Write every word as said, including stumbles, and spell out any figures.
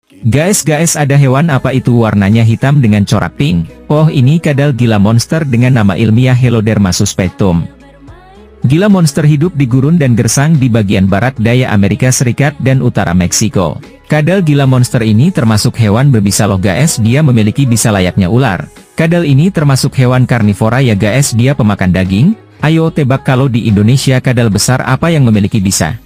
Guys guys ada hewan apa itu warnanya hitam dengan corak pink? Oh ini kadal gila monster dengan nama ilmiah Heloderma suspectum. Gila monster hidup di gurun dan gersang di bagian barat daya Amerika Serikat dan utara Meksiko. Kadal gila monster ini termasuk hewan berbisa loh guys, dia memiliki bisa layaknya ular. Kadal ini termasuk hewan karnivora ya guys, dia pemakan daging. Ayo tebak kalau di Indonesia kadal besar apa yang memiliki bisa?